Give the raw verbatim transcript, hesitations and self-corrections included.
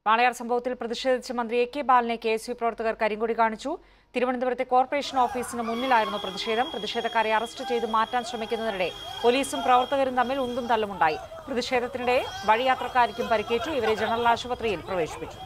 വാളയാർ സംഭവത്തിൽ പ്രതിഷേധിച്ച മന്ത്രി എ കെ ബാലനെ കെ എസ് യു പ്രവർത്തകർ കരിങ്കൊടി കാണിച്ചു. തിരുവനന്തപുരത്തെ കോർപ്പറേഷൻ ഓഫീസിന് മുന്നിലായിരുന്നു പ്രതിഷേധം. പ്രതിഷേധക്കാരെ അറസ്റ്റ് ചെയ്ത് മാറ്റാൻ ശ്രമിക്കുന്നതിനിടെ പോലീസും പ്രവർത്തകരും തമ്മിൽ ഉന്തും തള്ളുമുണ്ടായി. പ്രതിഷേധത്തിനിടെ വഴിയാത്രക്കാർക്കും പരിക്കേറ്റു. ഇവരെ ജനറൽ ആശുപത്രിയിൽ പ്രവേശിപ്പിച്ചു.